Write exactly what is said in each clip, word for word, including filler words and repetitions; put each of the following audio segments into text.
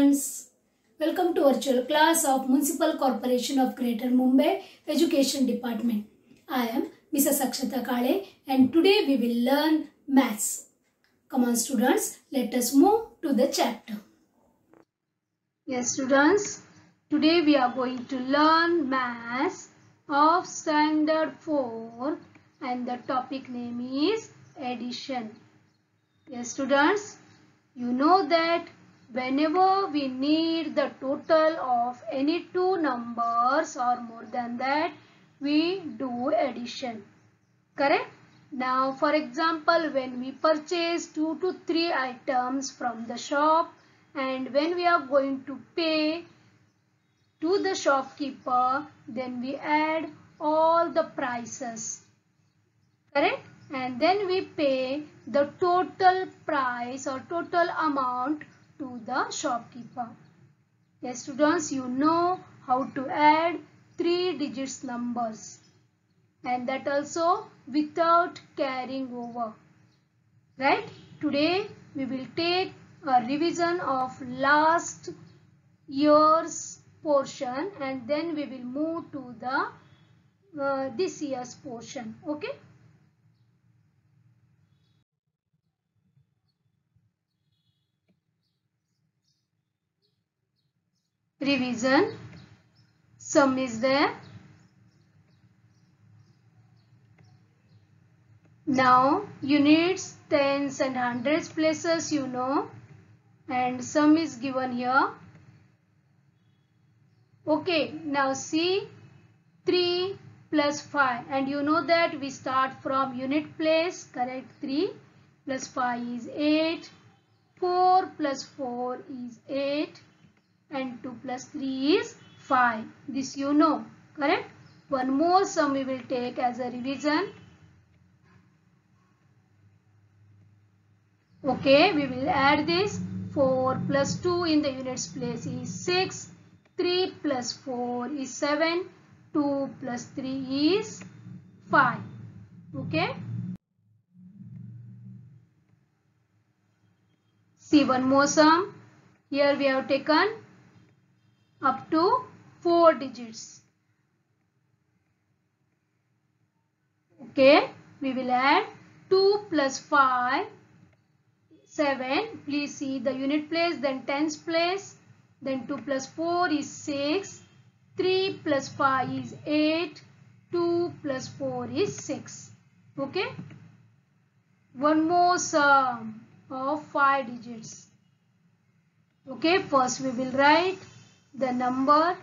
students, welcome to virtual class of Municipal Corporation of Greater Mumbai Education Department. I am Missus Akshata Kale and today we will learn maths. Come on students, let us move to the chapter. Yes students, today we are going to learn maths of standard four and the topic name is addition. Yes students, you know that whenever we need the total of any two numbers or more than that, we do addition. Correct? Now, for example, when we purchase two to three items from the shop and when we are going to pay to the shopkeeper, then we add all the prices. Correct? And then we pay the total price or total amount to the shopkeeper. Yes students, you know how to add three digits numbers, and that also without carrying over. Right? Today we will take a revision of last year's portion and then we will move to the uh, this year's portion. Okay? Revision. Sum is there. Now units, tens and hundreds places you know, and sum is given here. Okay, now see three plus five, and you know that we start from unit place. Correct? three plus five is eight, four plus four is eight, and two plus three is five. This you know. Correct? One more sum we will take as a revision. Okay, we will add this. four plus two in the units place is six. three plus four is seven. two plus three is five. Okay. See one more sum. Here we have taken up to four digits. Okay. We will add two plus five. seven. Please see the unit place, then tens place, then two plus four is six, three plus five is eight, two plus four is six. Okay. One more sum of five digits. Okay. First we will write the number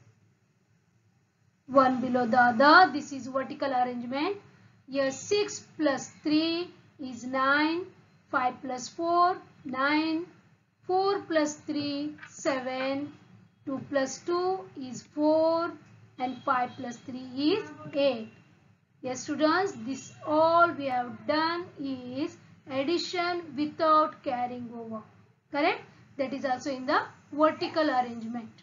one below the other. This is vertical arrangement. Here six plus three is nine. five plus four, nine, four plus three, seven, two plus two is four, and five plus three is eight. Yes students, this all we have done is addition without carrying over. Correct? That is also in the vertical arrangement.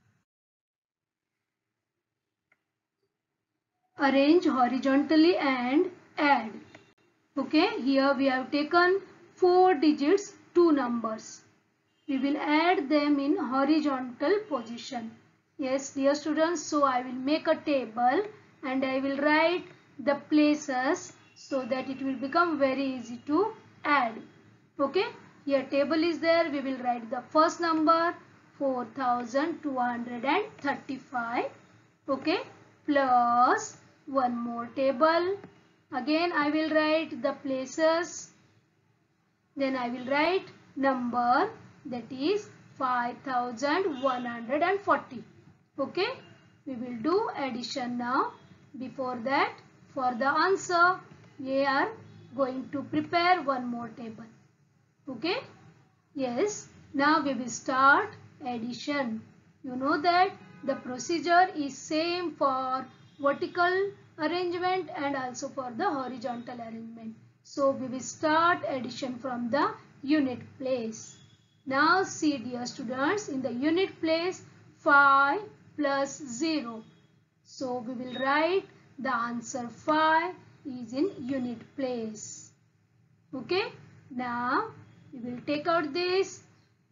Arrange horizontally and add. Okay, here we have taken four digits, two numbers. We will add them in horizontal position. Yes, dear students, so I will make a table and I will write the places so that it will become very easy to add. Okay, here table is there. We will write the first number four thousand two hundred thirty-five. Okay, plus one more table. Again I will write the places. Then I will write number, that is five thousand one hundred forty. Okay. We will do addition now. Before that, for the answer, we are going to prepare one more table. Okay. Yes. Now we will start addition. You know that the procedure is same for vertical arrangement and also for the horizontal arrangement. So we will start addition from the unit place. Now see dear students, in the unit place five plus zero. So we will write the answer five is in unit place. Okay. Now we will take out this.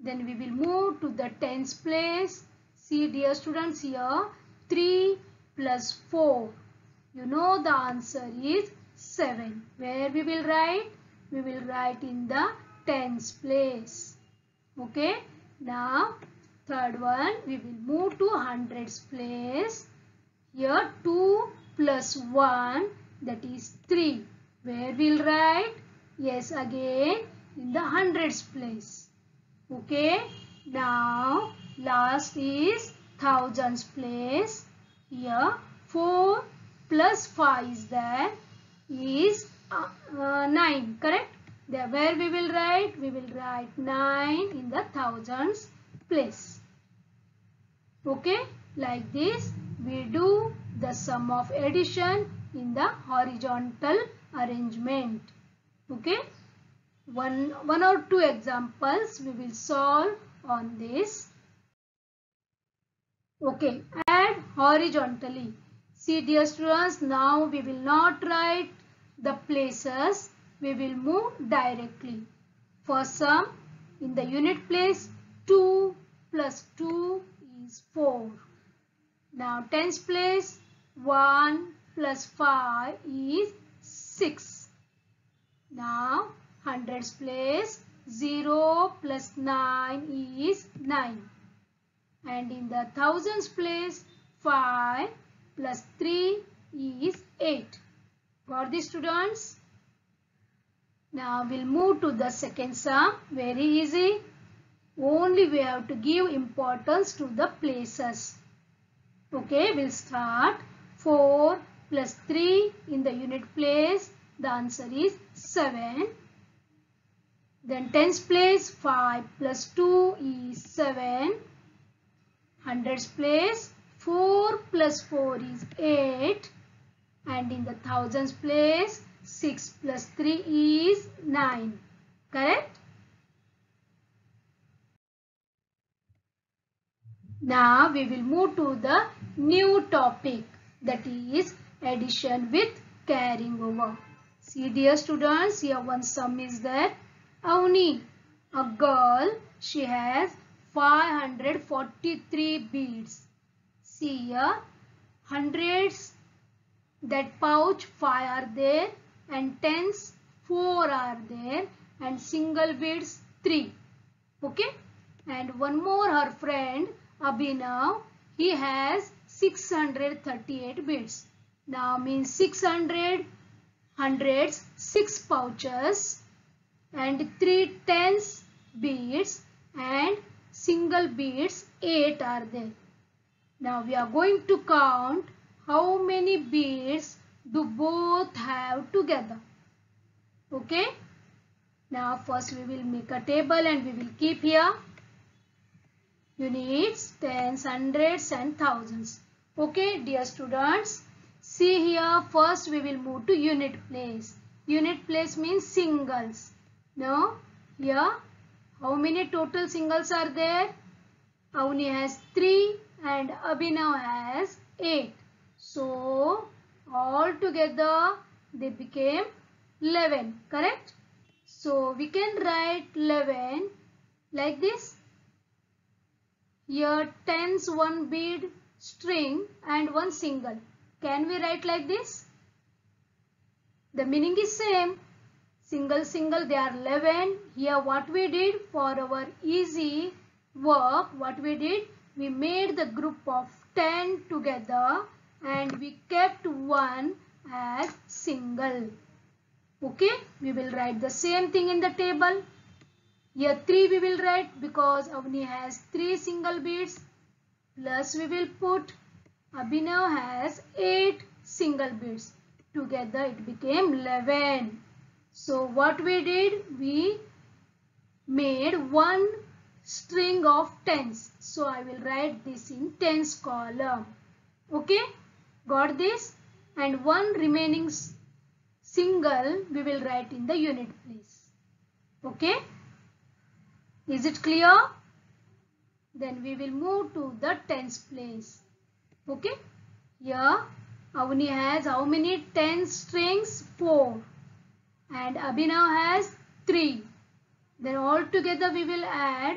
Then we will move to the tens place. See dear students, here three plus four. You know the answer is seven. Where we will write? We will write in the tens place. Okay. Now third one, we will move to hundreds place. Here two plus one, that is three. Where we will write? Yes, again in the hundreds place. Okay. Now last is thousands place. Here four plus five is there, is uh, uh, nine, correct? There where we will write? We will write nine in the thousands place. Okay, like this we do the sum of addition in the horizontal arrangement. Okay, one, one or two examples we will solve on this. Okay, add horizontally. See dear students, now we will not write the places, we will move directly. For sum, in the unit place, two plus two is four. Now tens place, one plus five is six. Now hundreds place, zero plus nine is nine. And in the thousands place, five plus three is eight. Got this, students? Now we'll move to the second sum. Very easy. Only we have to give importance to the places. Okay, we'll start. four plus three in the unit place. The answer is seven. Then tens place, five plus two is seven. Hundreds place, four plus four is eight. And in the thousands place, six plus three is nine. Correct? Now we will move to the new topic, that is addition with carrying over. See dear students, here one sum is there. Avni, a girl, she has five hundred forty-three beads. See here, hundreds, that pouch five are there, and tens four are there, and single beads three. Okay, and one more, her friend Abhinav, he has six hundred thirty-eight beads. Now means six hundred, hundreds, six pouches, and three tens beads, and single beads eight are there. Now we are going to count how many beads do both have together. Okay. Now first we will make a table and we will keep here units, tens, hundreds and thousands. Okay dear students, see here first we will move to unit place. Unit place means singles. Now here how many total singles are there? Avni has three and Abhinav has eight. So all together they became eleven, correct? So we can write eleven like this. Here tens, one bead, string and one single. Can we write like this? The meaning is same. Single, single, they are eleven. Here what we did for our easy work, what we did, we made the group of ten together and we kept one as single. Okay, we will write the same thing in the table. Here three we will write because Avni has three single beads, plus we will put Abhinav has eight single beads. Together it became eleven. So what we did, we made one string of tens. So I will write this in tens column. Okay, got this? And one remaining single we will write in the unit place. Okay, is it clear? Then we will move to the tens place. Okay, here Avni has how many tens strings? four. And Abhinav has three. Then all together we will add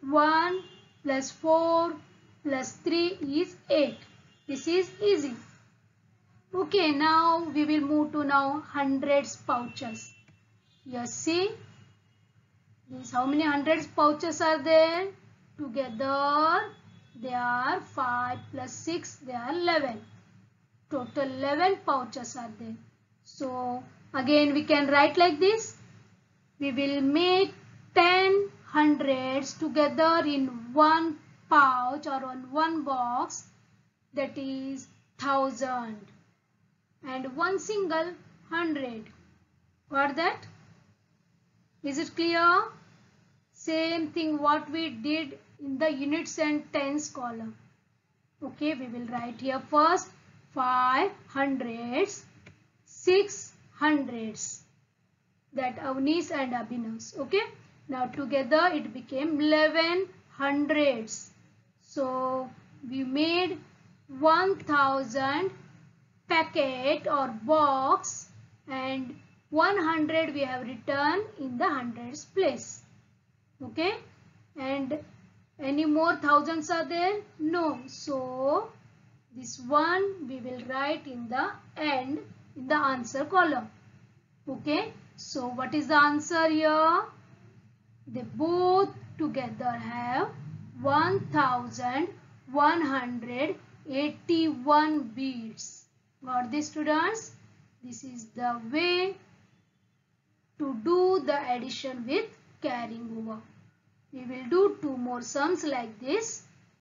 one plus four plus three is eight. This is easy. Okay, now we will move to now hundreds pouches. Here see, this how many hundreds pouches are there? Together they are five plus six, they are eleven. Total eleven pouches are there. So again we can write like this. We will make ten hundreds together in one pouch or on one box, that is thousand, and one single hundred. Got that? Is it clear? Same thing what we did in the units and tens column. Okay, we will write here first five hundreds, six hundreds. That Avni's and Abhinav's. Okay. Now together it became eleven hundreds. So we made one thousand packet or box, and one hundred we have written in the hundreds place. Okay. And any more thousands are there? No. So this one we will write in the end in the answer column. Okay. So what is the answer here? They both together have one thousand one hundred eighty-one beads. Got this, students? This is the way to do the addition with carrying over. We will do two more sums like this.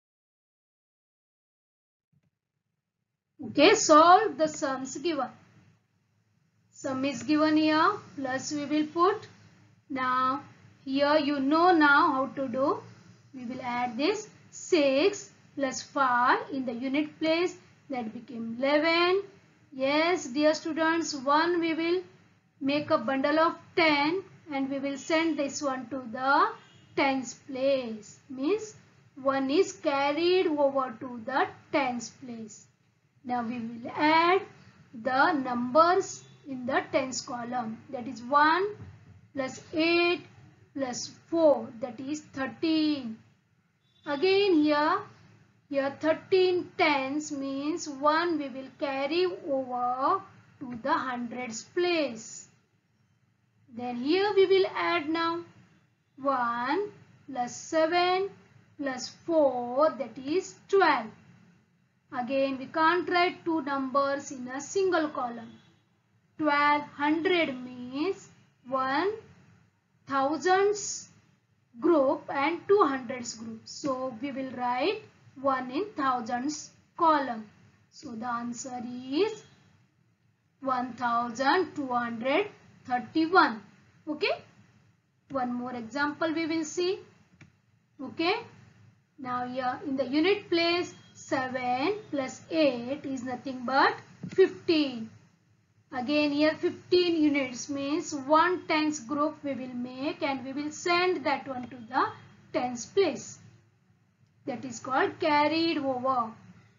Okay, solve the sums given. Sum is given here, plus we will put. Now here you know now how to do. We will add this six plus five in the unit place, that became eleven. Yes dear students, one we will make a bundle of ten and we will send this one to the tens place. Means one is carried over to the tens place. Now we will add the numbers in the tens column, that is one plus eight plus four, that is thirteen. Again here, here thirteen tens means one we will carry over to the hundreds place. Then here we will add now one plus seven plus four, that is twelve. Again we can't write two numbers in a single column. twelve hundred means one thousands group and two hundreds group. So we will write one in thousands column. So the answer is one thousand two hundred thirty-one. Okay. One more example we will see. Okay. Now here in the unit place, seven plus eight is nothing but fifteen. Again here fifteen units means one tens group we will make and we will send that one to the tens place. That is called carried over.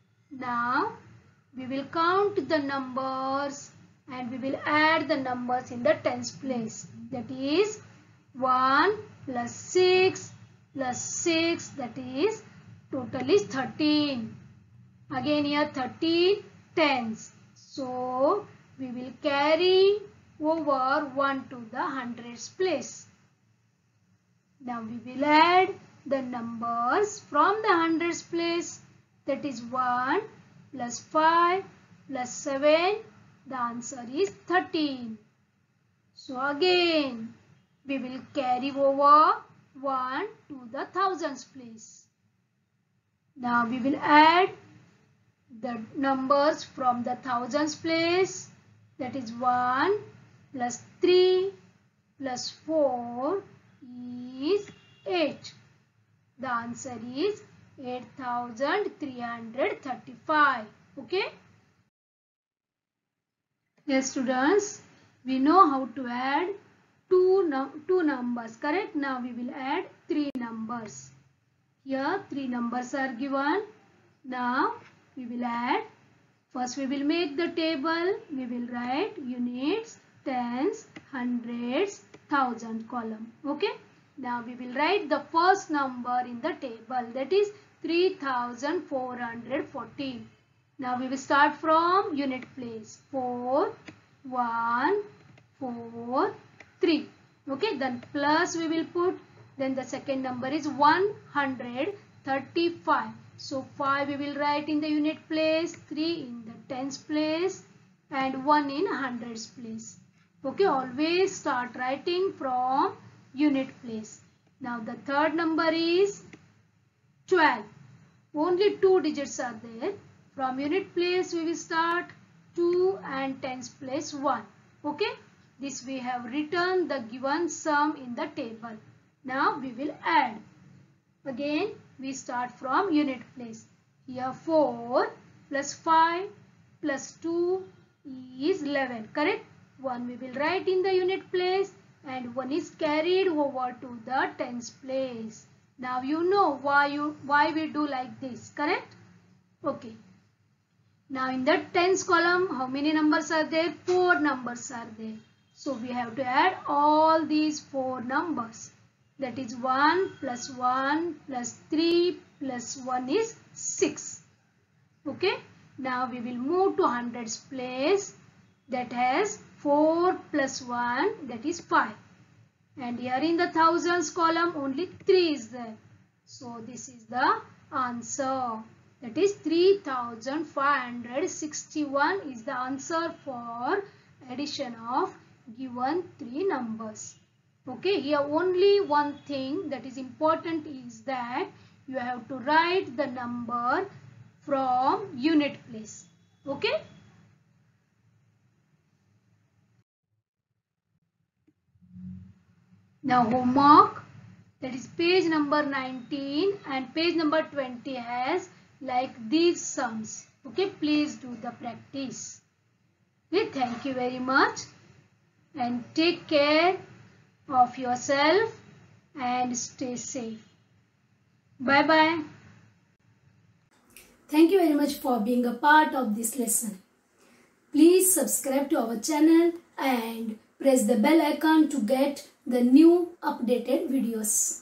Now we will count the numbers and we will add the numbers in the tens place. That is one plus six plus six, that is total is thirteen. Again here thirteen tens. So we will carry over one to the hundreds place. Now we will add the numbers from the hundreds place, that is one plus five plus seven, the answer is thirteen. So again we will carry over one to the thousands place. Now we will add the numbers from the thousands place, that is one plus three plus four is eight. The answer is eight thousand three hundred thirty-five. Okay. Yes students, we know how to add two, num two numbers, correct? Now we will add three numbers. Here three numbers are given. Now we will add. First we will make the table. We will write units, tens, hundreds, thousand column. Okay. Now we will write the first number in the table, that is three thousand four hundred fourteen. Now we will start from unit place. four, one, four, three. Okay, then plus we will put. Then the second number is one hundred thirty-five. So five we will write in the unit place, three in the tens place, and one in hundreds place. Okay, always start writing from unit place. Now the third number is twelve. Only two digits are there. From unit place we will start two and tens place one. Okay, this we have written the given sum in the table. Now we will add. Again we start from unit place. Here four plus five plus two is eleven. Correct? one we will write in the unit place and one is carried over to the tens place. Now you know why you why we do like this. Correct? Okay. Now in the tens column, how many numbers are there? Four numbers are there. So we have to add all these four numbers. That is one plus one plus three plus one is six. Okay. Now we will move to hundreds place. That has four plus one, that is five. And here in the thousands column only three is there. So this is the answer. That is three thousand five hundred sixty-one is the answer for addition of given three numbers. Okay, here only one thing that is important is that you have to write the number from unit place. Okay. Now homework, that is page number nineteen and page number twenty has like these sums. Okay, please do the practice. Okay, thank you very much and take care of yourself and stay safe. Bye bye. Thank you very much for being a part of this lesson. Please subscribe to our channel and press the bell icon to get the new updated videos.